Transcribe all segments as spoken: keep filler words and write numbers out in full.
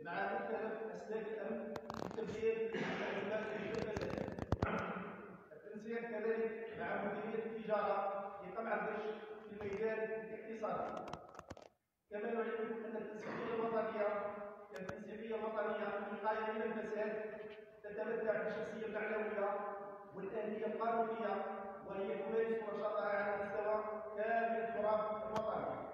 مع مختلف اسلاك الامن لتبشير الازمات الفساد. التنسيق كذلك مع مديريه التجاره لقمع الغش في الميدان الاقتصادي. كما نعلمكم ان التنسيقيه الوطنيه التنسيقيه الوطنيه للوقايه من الفساد تتمتع بالشخصيه المعنويه والاهليه القانونيه، وهي تمارس نشاطها على مستوى كامل التراب الوطني.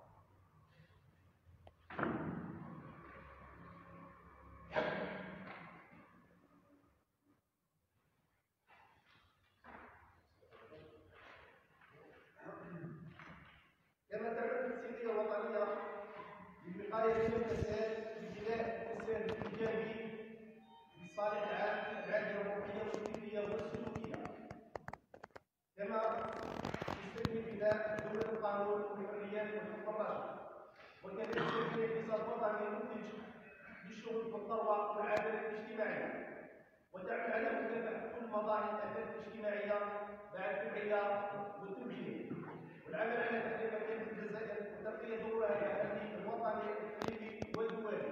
كما تعمل التنسيقيه الوطنيه للوقايه من الفساد ببناء الفساد الايجابي للصالح العام العادله الروحيه والفكريه والسلوكيه، كما يستكمل بناء دوله القانون والحريات والحقوق الراشده، وكذلك تبني اقتصاد وطني منتج للشغل والثروه والعداله الاجتماعيه، وتعمل على مكافحه كل مظاهر الافات الاجتماعيه مع التوعيه والتوجيه، والعمل على تحرير مكانه الجزائر وترقيه دورها الامني الوطني الاقليمي والدولي.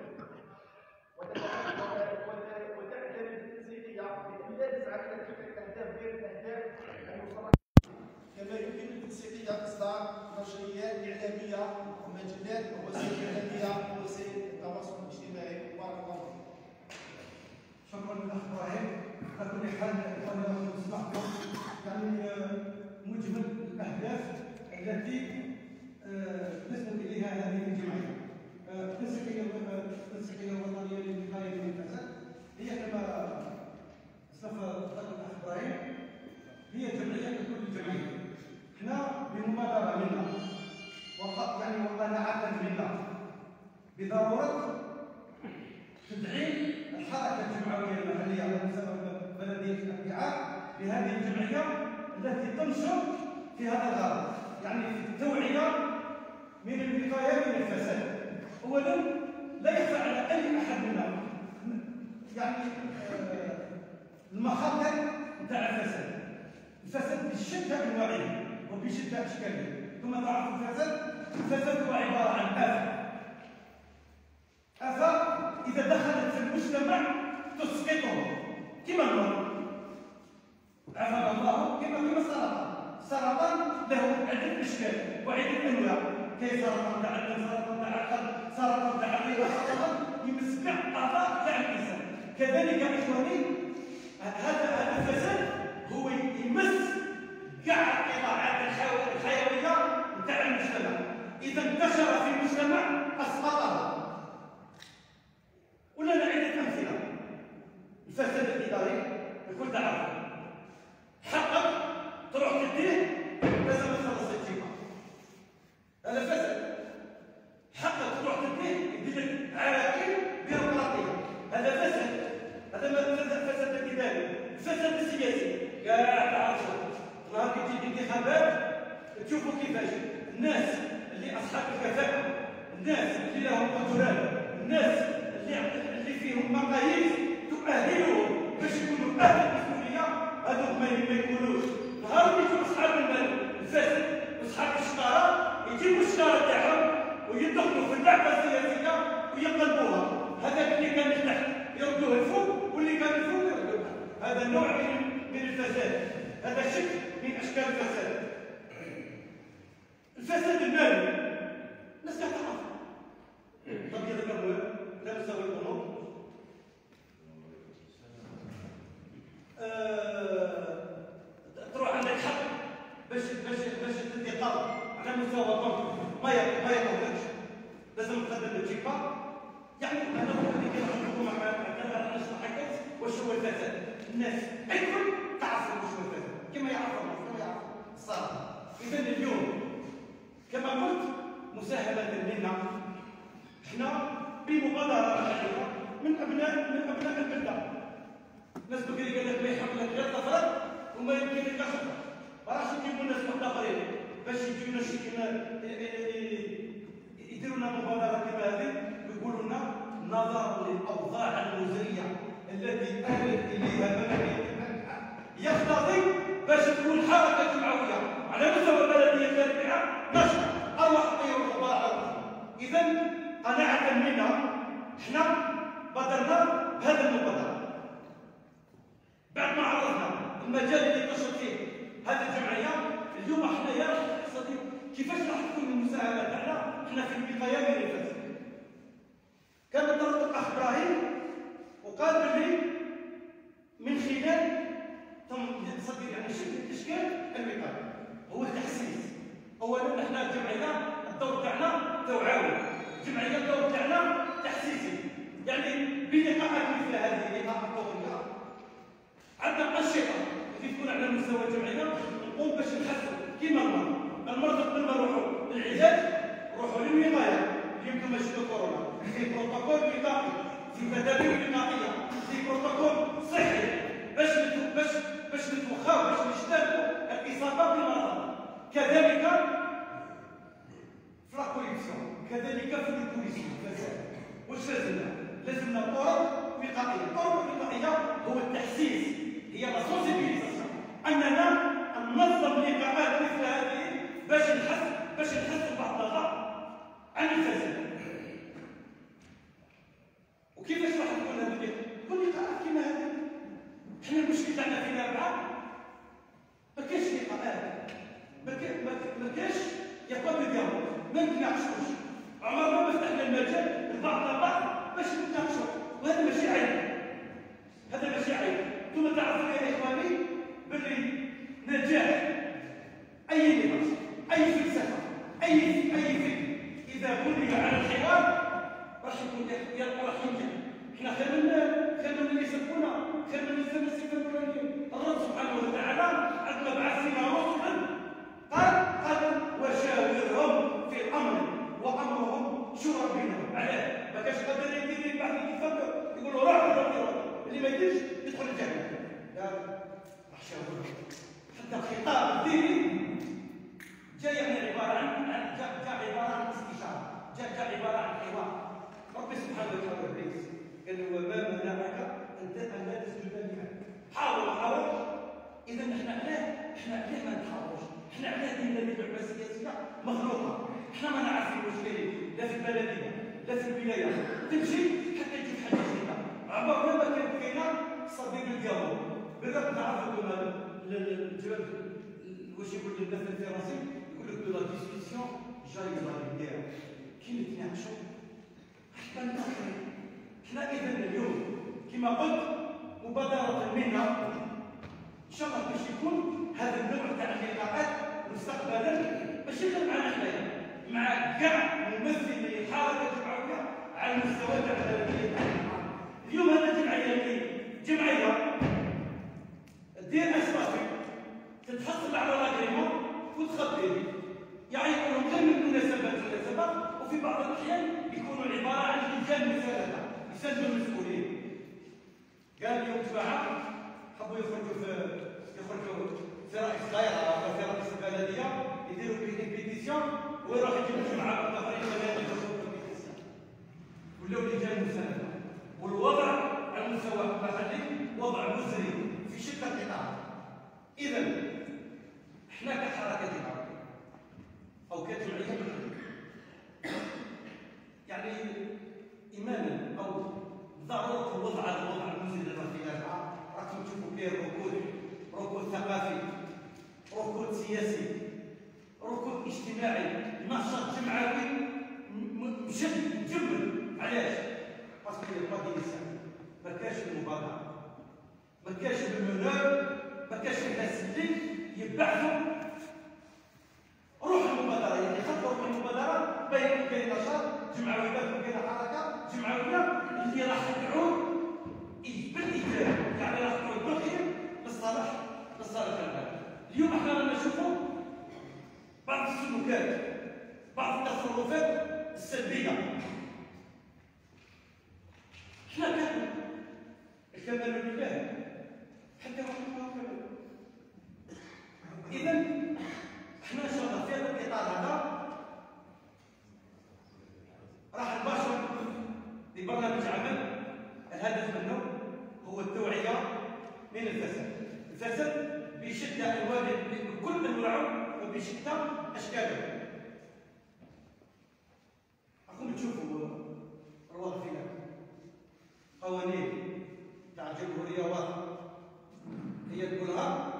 وتعتمد التنسيقيه بان لا تسعى الى تحقيق اهداف غير الاهداف المصرحه. كما يمكن للتنسيقيه اصدار نشريات اعلاميه ومجلات ووسائل اعلاميه ووسائل التواصل الاجتماعي. بارك الله فيك. شكرا للاخ ابراهيم. على كل حال اخواننا لو سمحتم يعني مجمل الاهداف التي نسبه اليها هذه الجمعيه. التنسيقيه التنسيقيه الوطنيه للوقايه من الفساد هي كما سوف ذكر الاخ ابراهيم هي جمعيه ككل الجمعيه. احنا بمبادره منا يعني وقناعه منا بضروره تدعيم الحركه الجمعويه المحليه على مستوى بلديه الابيعاء بهذه الجمعيه التي تنشر في هذا الغرض، يعني في التوعيه من الوقايه من الفساد. اولا لا يخفى على اي احد منا يعني المخاطر نتاع الفساد. الفساد بشتى انواعه وبشتى اشكاله. ثم تعرفوا الفساد الفساد هو عباره عن افه افه اذا دخلت في المجتمع تسقطه كما المرض. عافانا الله كما كما السرطان. السرطان له عده اشكال وعده انواع، كاين سرطان تاع الدم، سرطان تاع القلب، سرطان تاع الرئه، سرطان يمس كاع اعضاء تاع الانسان. كذلك اخواني هذا الفساد هو يمس كاع القطاعات الحيويه تاع المجتمع. اذا انتشر في المجتمع اسقطه. ولنا عده امثله. الفساد الاداري الكل تعرفه، حقك تروح تديه لازم تخلص الجيمه، هذا فساد. حقك تروح تديه يدير لك عراكل بيروقراطيه، هذا فساد. هذا ما فساد الاداري. الفساد السياسي كاع تعرفوا، نهار كي تجي الانتخابات تشوفوا كيفاش الناس اللي اصحاب الكفاءه، الناس اللي لهم قدرات، الناس اللي اللي فيهم مقاييس تؤهلهم باش يكونوا اهل المسؤوليه، هذوك ما يكونوش. نهار اللي يجوا اصحاب المال الفاسد واصحاب الشطاره يجيبوا الشطاره تاعهم ويدخلوا في اللعبه السياسيه ويقلبوها. هذاك اللي كان تحت يردوه الفوق واللي كان الفوق يردوه. هذا نوع من من الفساد، هذا شكل من اشكال الفساد. الفساد المالي الناس كاع تعرف. طب يذكروا لا نسوي الامور. أه... تروح عندك حق باش باش باش تدي قرض على مستوى البنك ما ما يقولكش، لازم تقدم الجيبه. يعني انا اللي كنحكموا مع كذا نشرح واش هو الفساد. الناس الكل تعرف واش هو الفساد كما يعرفوا كما يعرفوا الصراحه. اذا اليوم كما قلت مساهمه منا احنا بمبادره محليه من ابناء من ابناء البلده. الناس بكري قال لك ما يحق لك غير طفرات وما يمكن لك خطره، ما راحش يجيبوا الناس واحد اخرين باش يجيونا يديروا لنا مبادره كما هذه ويقولوا لنا نظرا للاوضاع المزريه التي آلت اليها بلديه يقتضي باش تكون حركه جمعويه على مستوى البلديه التابعه نشر ارواح الطيور والخضار. اذا قناعه منا احنا والمجال اللي تنشط فيه هذه الجمعيه. اليوم حنايا راح نقصد كيفاش راح تكون المساهمه تاعنا حنا في البقايه من الفساد. كان طلب الاخ ابراهيم وقال باللي من خلال تصدق يعني شكل اشكال الوقايه هو التحسيس. اولا احنا الجمعيه الدور تاعنا توعوي، الجمعيه الدور تاعنا تحسيسي، يعني بلقاءات مثل هذه لقاءات قويه عندنا انشطه اللي تكون على مستوى الجمعيه نقوم باش نحسن كيما المرض. المرضى قبل ما نروحوا للعلاج روحوا للوقايه اللي يمكن ماشي كورونا، في بروتوكول وقائي، في تدابير وقائيه، في بروتوكول صحي باش باش باش نتوخاو باش نجتنبوا الاصابه بالمرض. كذلك في لاكوليكسيون، كذلك في البوليسيون. واش لازمنا؟ لازمنا طرق وقائيه. الطرق الوقائيه هو التحسيس، هي لا سونسيبيليزاسيون، اننا ننظم لقاءات مثل هذه باش نحس باش نحس بعضنا عن الفساد. وكيفاش راح تكون هذه اللقاءات؟ تكون لقاءات كيما هذه. حنا المشكل تاعنا فينا بعض ما كاينش لقاءات، ما كاينش يا با دو ديالوغ، ما نتناقشوش، عمرنا ما فتحنا المجال لبعضنا البعض باش نتناقشوا، وهذا ماشي عيب، هذا ماشي عيب. انتم تعرفوا يا اخواني باللي نجاح اي نظام، اي فلسفه، اي اي فكر اذا بني على الحوار راح يكون راح ينجح. احنا خير من خير من اللي يسبونا، خير من الناس يسبونا. الله سبحانه وتعالى عندما بعث فينا رسلا قال قال وشاورهم في الامر وامرهم شورى بينهم. علاه؟ ما كانش قادر يدير البحث يتفكر يقول له روح روح روح، اللي ما يديرش يدخل الجنه. لا راح شاورهم. حتى الخطاب الديني جاء يعني عباره عن جاء جاء عباره عن استشاره، جاء جاء عباره عن حوار. ربي سبحانه وتعالى قال وما منعك ان لا تسجد لله. حاول حاول. اذا احنا علاه احنا علاه ما نتحاورش؟ احنا علاه دينا اللعبه السياسيه مخلوقه؟ احنا ما نعرفش المشكل لا في البلديه لا في الولايه. تمشي حتى تجيب حاجه جديده. عمرنا ما كان كاينه صديق الديالوغ. بالرغم تعرفوا الجواب واش يقول المثل الفرنسي؟ يقول لك دو لا ديسكسيون جاي لا ليغ. كي نتناقشوا حتى نتاخروا. احنا اذا اليوم كما قلت مبادره منا ان شاء الله باش يكون هذا النوع تاع اللقاءات مستقبلا ماشي غير معنا حنايا، مع كاع ممثلي الحركه الجمعويه على المستوى تاع البلديه تاعنا. اليوم هذه الجمعيه اللي جمعيه دير اسرافي تتحصل على لاغريمون وتخبي يعني يكونوا غير من مناسبات مناسبات، وفي بعض الاحيان يكونوا عباره عن لجان مسانده يساندوا المسؤولين. قال اليوم جماعه حبوا يخرجوا في يخرجوا في رئيس دائره ولا في رئيس بلديه يديروا بيتيسيون ويروح يجيبوا جماعه اخرين ولا يديروا بيتيسيون ولاو لجان مسانده. والوضع على المستوى المحلي وضع مزري في شتى القطاعات. اذا احنا كحركه دمويه او كجمعيه يعني ايمانا او ضروره الوضع على الوضع المزري اللي راح فيه راكم تشوفوا فيه ركود، ركود ثقافي، ركود سياسي، ركود اجتماعي، نشاط جمعوي مشد مجمد. علاش؟ باسكو با دينيسياتيف، ما كاش المبادره، ما كاش المنور، ما كاش الناس اللي يبعثوا روح المبادره، يعني خطوا روح المبادره باين كاين نشاط جمعوي، باين كاين حركه جمعويه اللي راح تعود بالايجاب، يعني راح تعود بالخير للصالح للصالح العام. اليوم احنا رانا نشوفوا بعض السلوكات، بعض التصرفات السلبيه. احنا كان الكمال لله حتى رحمه الله. اذا احنا ان شاء الله في هذا الاطار هذا راح نباشر ببرنامج عمل الهدف منه هو التوعيه من الفساد. الفساد بشتى انواعه بكل انواعه وبشتى اشكاله. راكم تشوفوا الوضع فينا قوانين تاع الجمهوريه واضحه هي تقولها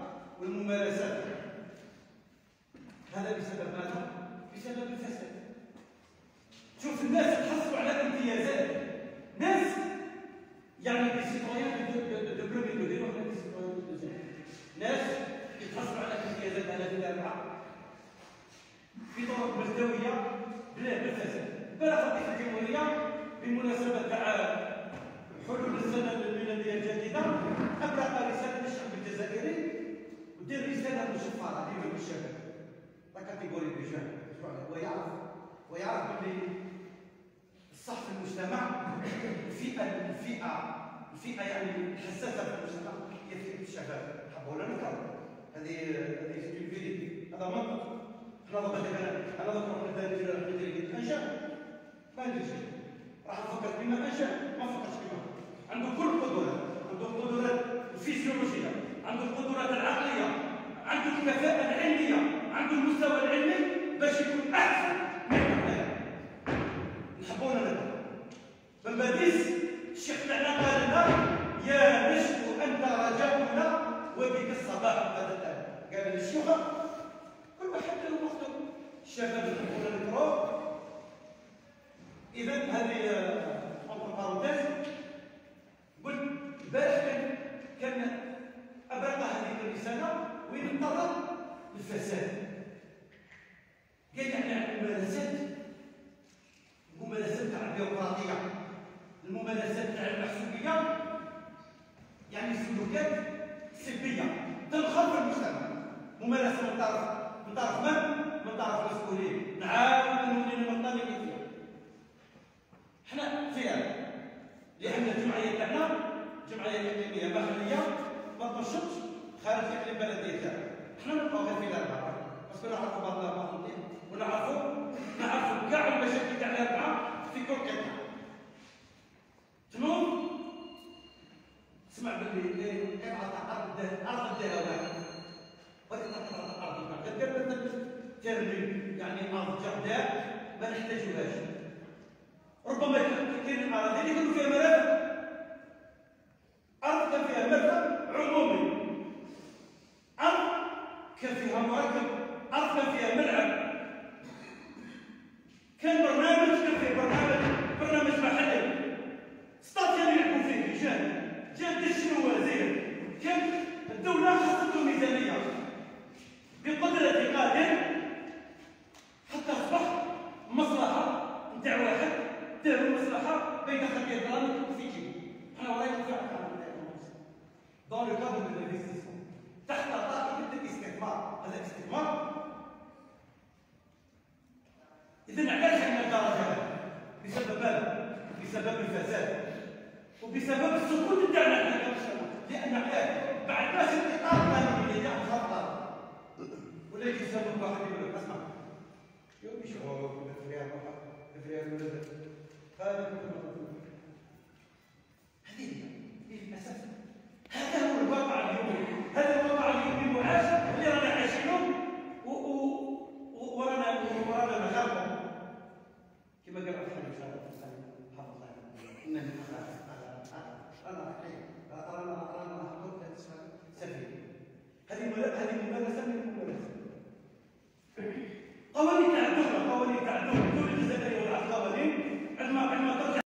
سنه ألفين وأربعة في طرق مزدويه بلا بالفساد. بلغ رئيس الجمهوريه بمناسبه تاع حلول السنه الميلاديه الجديده ابلغ رساله للشعب الجزائري ودير رساله مشفره ديما للشباب لا كاتيجوري دي شباب ويعرف ويعرف بلي الصح في المجتمع الفئه الفئه الفئه يعني الحساسه في المجتمع هي فئه الشباب. حبوا ولا نكرهوا هذه هذه سيتي فيريتي هذا منطق. حنا دابا انا دابا نبدا ندير ندير انشاء ما نديرش راح نفكر كيما انشاء ما نفكرش كيما عنده كل القدرات، عنده القدرات الفيزيولوجيه، عنده القدرات العقليه، عنده الكفاءه العلميه، عنده المستوى العلمي باش يكون احسن من الآخرين. نحبوا ولا لا؟ من بعديس الشيخ تاعنا قال لنا يا نجم انت رجاؤنا وبك الصباح هذا الان. قال للشيوخ كل واحد له وقته، الشباب يحبون الكروب. اذا هذه اونتر بارونتيز قلت البارح كان كان ابرق هذه الرساله وين انطلق الفساد. قال يعني عن الممارسات الممارسات تاع البيروقراطيه، الممارسات تاع المحسوبيه، يعني سلوكات سلبيه تنخرط في المجتمع. ممارسه من طرف من طرف من؟ من طرف المسؤولين. نعاود نولي منطلقين فيها. حنا فيها لان الجمعيه تاعنا جمعيه اقليميه محليه ما تنشطش خارج الاقليم البلديه تاعنا. حنا نبقاو غير في الاربعه باسكو نعرفوا بعض بعض ونعرفوا نعرفوا كاع المشاكل تاع الاربعه في كل قطعه. تنوض اسمع باللي قطعه تاع ارض ارض الدهوات وهذه قطعه ارض كدير مثلا ترميم يعني ارض جرداء ما نحتاجوهاش. ربما كاين الاراضي اللي يكونوا فيها مرافق، ارض كان فيها مرفق عمومي، ارض كان فيها مركب، ارض كان فيها ملعب، كان برنامج كان فيه برنامج برنامج محلي ستاديوم يلعبوا فيه رجال جا شنو وزير. كان الدوله خصته ميزانيه بقدره قادر حتى اصبح مصلحه نتاع واحد داروا مصلحه بين خليه درهم في جيبه. حنا ورايا نفعل دون لو كادر دو لانفستيسمون تحت طائله الاستثمار. هذا استثمار. اذا علاش عندنا الدرجات؟ بسبب ماذا؟ بسبب الفساد وبسبب السكوت تاعنا حنا كمجتمع. لان علاش؟ بعد ما شفت الاطار القانوني اللي تاع الخطر ولا يجي يسبب واحد يقول لك اسمع يا بيشو هو في ريال واحد في ريال ولا هذا